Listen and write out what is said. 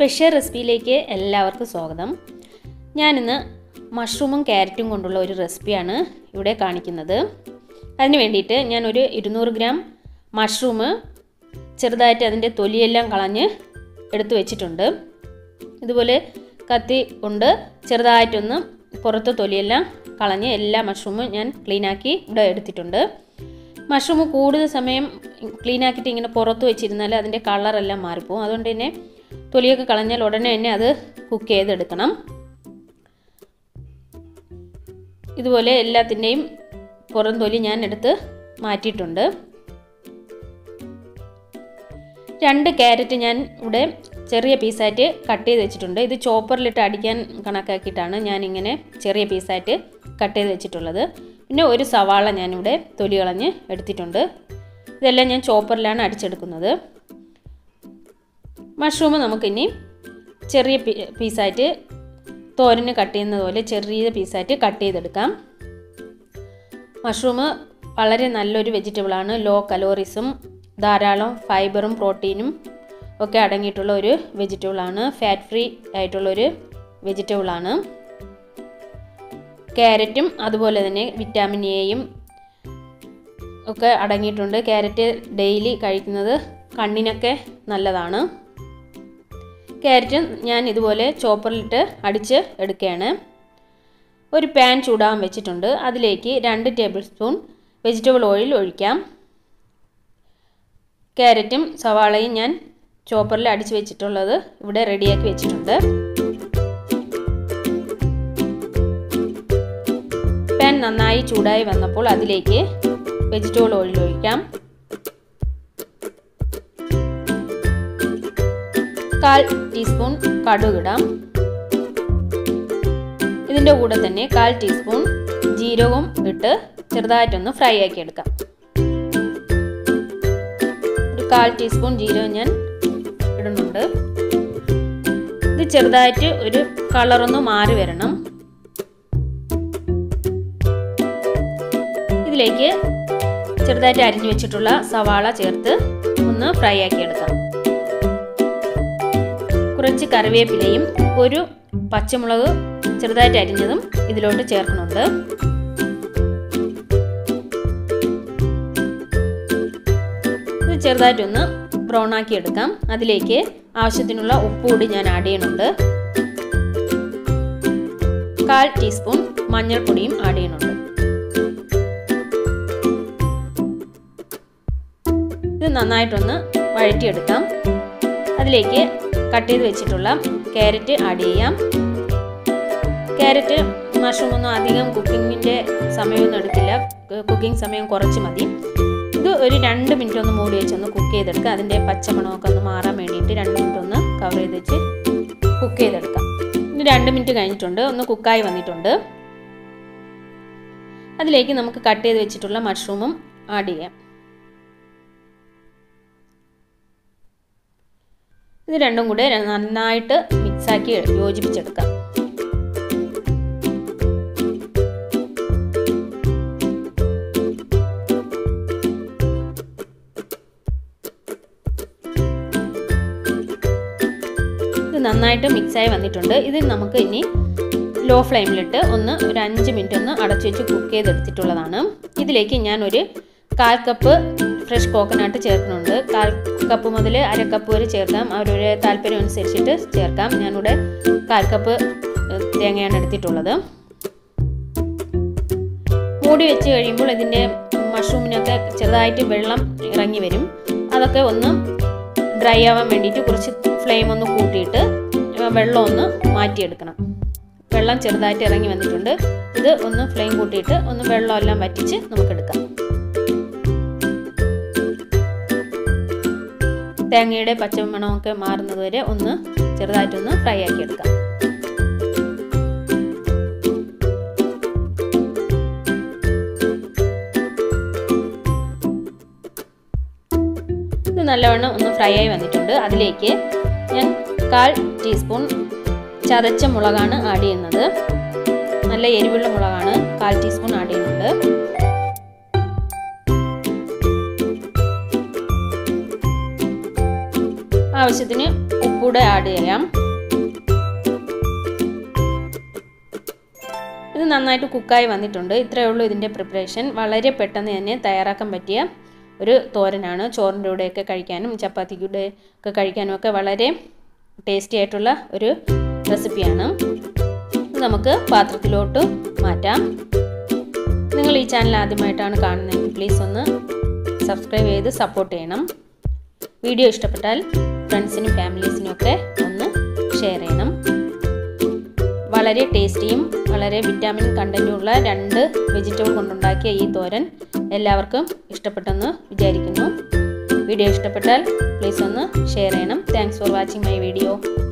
Special റെസിപ്പിയിലേക്ക് എല്ലാവർക്കും സ്വാഗതം. ഞാനിന്ന് മഷ്റൂമും ക്യാരറ്റും കൊണ്ടുള്ള ഒരു റെസിപ്പിയാണ് ഇവിടെ കാണിക്കുന്നത്. അതിന് വേണ്ടിയിട്ട് ഞാൻ ഒരു 200 ഗ്രാം മഷ്റൂം ചെറുതായിട്ട് അതിൻ്റെ തൊലിയെല്ലാം കളഞ്ഞ് എടുത്തു വെച്ചിട്ടുണ്ട്. ഇതുപോലെ കത്തി കൊണ്ട് ചെറുതായിട്ടൊന്ന് പുറത്ത് തൊലിയെല്ലാം കളഞ്ഞ് എല്ലാ മഷ്റൂമും ഞാൻ ക്ലീനാക്കി ഇവിടെ എടുത്തിട്ടുണ്ട്. മഷ്റൂം കൂടുതൽ സമയം ക്ലീനാക്കിയിട്ട് ഇങ്ങനെ പുറത്ത് വെച്ചിരുന്നാൽ അതിൻ്റെ കളറെല്ലാം മാറിപ്പോവും. അതുകൊണ്ട് തന്നെ തൊലിയൊക്കെ കളഞ്ഞാൽ ഉടനെ തന്നെ അത് കുക്ക് ചെയ്തെടുക്കണം. ഇതുപോലെ എല്ലാത്തിൻ്റെയും പുറം തൊലി ഞാൻ എടുത്ത് മാറ്റിയിട്ടുണ്ട്. 2 ക്യാരറ്റ് ഞാൻ ഇവിടെ ചെറിയ പീസായിട്ട് കട്ട് ചെയ്ത് വെച്ചിട്ടുണ്ട്. ഇത് ചോപ്പറിലിട്ട് അടിക്കാൻ കണക്കാക്കിയിട്ടാണ് ഞാനിങ്ങനെ ചെറിയ പീസായിട്ട് കട്ട് ചെയ്ത് വെച്ചിട്ടുള്ളത്. പിന്നെ ഒരു സവാള ഞാനിവിടെ തൊലി കളഞ്ഞ് എടുത്തിട്ടുണ്ട്. ഇതെല്ലാം ഞാൻ ചോപ്പറിലാണ് അടിച്ചെടുക്കുന്നത്. മഷ്റൂം നമുക്കിനി ചെറിയ പീസായിട്ട് തോരന് കട്ട് ചെയ്യുന്നത് പോലെ ചെറിയ പീസായിട്ട് കട്ട് ചെയ്തെടുക്കാം. മഷ്റൂം വളരെ നല്ലൊരു വെജിറ്റബിളാണ്. ലോ കലോറീസും ധാരാളം ഫൈബറും പ്രോട്ടീനും ഒക്കെ അടങ്ങിയിട്ടുള്ള ഒരു വെജിറ്റബിളാണ്. ഫാറ്റ് ഫ്രീ ആയിട്ടുള്ളൊരു വെജിറ്റബിളാണ്. ക്യാരറ്റും അതുപോലെ തന്നെ വിറ്റാമിൻ എയും ഒക്കെ അടങ്ങിയിട്ടുണ്ട്. ക്യാരറ്റ് ഡെയിലി കഴിക്കുന്നത് കണ്ണിനൊക്കെ നല്ലതാണ്. ക്യാരറ്റ് ഞാൻ ഇതുപോലെ ചോപ്പറിലിട്ട് അടിച്ച് എടുക്കുകയാണ്. ഒരു പാൻ ചൂടാൻ വെച്ചിട്ടുണ്ട്. അതിലേക്ക് 2 ടേബിൾ സ്പൂൺ വെജിറ്റബിൾ ഓയിൽ ഒഴിക്കാം. ക്യാരറ്റും സവാളയും ഞാൻ ചോപ്പറിൽ അടിച്ച് വെച്ചിട്ടുള്ളത് ഇവിടെ റെഡിയാക്കി വെച്ചിട്ടുണ്ട്. പാൻ നന്നായി ചൂടായി വന്നപ്പോൾ അതിലേക്ക് വെജിറ്റബിൾ ഓയിൽ ഒഴിക്കാം. 1/4 ടീസ്പൂൺ കടുക് ഇടാം. ഇതിൻ്റെ കൂടെ തന്നെ 1/4 ടീസ്പൂൺ ജീരകവും ഇട്ട് ചെറുതായിട്ടൊന്ന് ഫ്രൈ ആക്കി എടുക്കാം. ഒരു 1/4 ടീസ്പൂൺ ജീരകം ഞാൻ ഇടുന്നുണ്ട്. ഇത് ചെറുതായിട്ട് ഒരു കളറൊന്ന് മാറി വരണം. ഇതിലേക്ക് ചെറുതായിട്ട് അരിഞ്ഞു വെച്ചിട്ടുള്ള സവാള ചേർത്ത് ഒന്ന് ഫ്രൈ ആക്കി എടുക്കാം. കുറച്ച് കറിവേപ്പിലയും ഒരു പച്ചമുളക് ചെറുതായിട്ട് അരിഞ്ഞതും ഇതിലോട്ട് ചേർക്കുന്നുണ്ട്. ഇത് ചെറുതായിട്ടൊന്ന് ബ്രൗൺ ആക്കി എടുക്കാം. അതിലേക്ക് ആവശ്യത്തിനുള്ള ഉപ്പ് കൂടി ഞാൻ ആഡ് ചെയ്യുന്നുണ്ട്. 1/4 ടീസ്പൂൺ മഞ്ഞൾപ്പൊടിയും ആഡ് ചെയ്യുന്നുണ്ട്. ഇത് നന്നായിട്ടൊന്ന് വഴറ്റിയെടുക്കാം. അതിലേക്ക് കട്ട് ചെയ്ത് വെച്ചിട്ടുള്ള ക്യാരറ്റ് ആഡ് ചെയ്യാം. ക്യാരറ്റ് മഷ്റൂമൊന്നും അധികം കുക്കിങ്ങിൻ്റെ സമയമൊന്നും എടുക്കില്ല. കുക്കിംഗ് സമയം കുറച്ച് മതി. ഇത് ഒരു 2 മിനിറ്റ് ഒന്ന് മൂടി വെച്ചൊന്ന് കുക്ക് ചെയ്തെടുക്കുക. അതിൻ്റെ പച്ചമണമൊക്കെ ഒന്ന് മാറാൻ വേണ്ടിയിട്ട് 2 മിനിറ്റ് ഒന്ന് കവർ ചെയ്ത് വെച്ച് കുക്ക് ചെയ്തെടുക്കാം. ഇനി 2 മിനിറ്റ് കഴിഞ്ഞിട്ടുണ്ട്. ഒന്ന് കുക്കായി വന്നിട്ടുണ്ട്. അതിലേക്ക് നമുക്ക് കട്ട് ചെയ്ത് വെച്ചിട്ടുള്ള മഷ്റൂമും ആഡ് ചെയ്യാം. ഇത് രണ്ടും കൂടെ നന്നായിട്ട് മിക്സാക്കി യോജിപ്പിച്ചെടുക്കാം. ഇത് നന്നായിട്ട് മിക്സായി വന്നിട്ടുണ്ട്. ഇത് നമുക്ക് ഇനി ലോ ഫ്ലെയിമിലിട്ട് ഒരു 5 മിനിറ്റ് ഒന്ന് അടച്ചു വെച്ച് കുക്ക് ചെയ്തെടുത്തിട്ടുള്ളതാണ്. ഇതിലേക്ക് ഞാൻ ഒരു 1/4 കപ്പ് ഫ്രഷ് കോക്കനട്ട് ചേർക്കുന്നുണ്ട്. 1/4 കപ്പ് മുതൽ 1/2 കപ്പ് വരെ ചേർക്കാം. അവരുടെ താല്പര്യം അനുസരിച്ചിട്ട് ചേർക്കാം. ഞാനിവിടെ 1/4 കപ്പ് തേങ്ങയാണ് എടുത്തിട്ടുള്ളത്. മൂടി വെച്ച് കഴിയുമ്പോൾ ഇതിൻ്റെ മഷ്റൂമിനൊക്കെ ചെറുതായിട്ട് വെള്ളം ഇറങ്ങി വരും. അതൊക്കെ ഒന്ന് ഡ്രൈ ആവാൻ വേണ്ടിയിട്ട് കുറച്ച് ഫ്ലെയിം ഒന്ന് കൂട്ടിയിട്ട് വെള്ളം ഒന്ന് മാറ്റിയെടുക്കണം. വെള്ളം ചെറുതായിട്ട് ഇറങ്ങി വന്നിട്ടുണ്ട്. ഇത് ഒന്ന് ഫ്ലെയിം കൂട്ടിയിട്ട് ഒന്ന് വെള്ളമെല്ലാം വറ്റിച്ച് നമുക്കെടുക്കാം. തേങ്ങയുടെ പച്ചമണമൊക്കെ മാറുന്നത് വരെ ഒന്ന് ചെറുതായിട്ടൊന്ന് ഫ്രൈ ആക്കി എടുക്കാം. ഇത് നല്ലവണ്ണം ഒന്ന് ഫ്രൈ ആയി വന്നിട്ടുണ്ട്. അതിലേക്ക് ഞാൻ 1/4 ടീസ്പൂൺ ചതച്ച മുളകാണ് ആഡ് ചെയ്യുന്നത്. നല്ല എരിവുള്ള മുളകാണ്. 1/4 ടീസ്പൂൺ ആഡ് ചെയ്യുന്നുണ്ട്. ആവശ്യത്തിന് ഉപ്പ് കൂടെ ആഡ് ചെയ്യാം. ഇത് നന്നായിട്ട് കുക്കായി വന്നിട്ടുണ്ട്. ഇത്രയേ ഉള്ളൂ ഇതിൻ്റെ പ്രിപ്പറേഷൻ. വളരെ പെട്ടെന്ന് തന്നെ തയ്യാറാക്കാൻ പറ്റിയ ഒരു തോരനാണ്. ചോറിൻ്റെ കൂടെയൊക്കെ കഴിക്കാനും ചപ്പാത്തിയുടെ ഒക്കെ കഴിക്കാനും ഒക്കെ വളരെ ടേസ്റ്റി ആയിട്ടുള്ള ഒരു റെസിപ്പിയാണ്. ഇത് നമുക്ക് പാത്രത്തിലോട്ട് മാറ്റാം. നിങ്ങൾ ഈ ചാനൽ ആദ്യമായിട്ടാണ് കാണുന്നതെങ്കിൽ പ്ലീസ് ഒന്ന് സബ്സ്ക്രൈബ് ചെയ്ത് സപ്പോർട്ട് ചെയ്യണം. വീഡിയോ ഇഷ്ടപ്പെട്ടാൽ ഫ്രണ്ട്സിനും ഫാമിലീസിനും ഒക്കെ ഒന്ന് ഷെയർ ചെയ്യണം. വളരെ ടേസ്റ്റിയും വളരെ വിറ്റാമിൻ കണ്ടൻറ്റുള്ള 2 വെജിറ്റബിൾ കൊണ്ടുണ്ടാക്കിയ ഈ തോരൻ എല്ലാവർക്കും ഇഷ്ടപ്പെട്ടെന്ന് വിചാരിക്കുന്നു. വീഡിയോ ഇഷ്ടപ്പെട്ടാൽ പ്ലീസ് ഒന്ന് ഷെയർ ചെയ്യണം. Thanks for watching my video.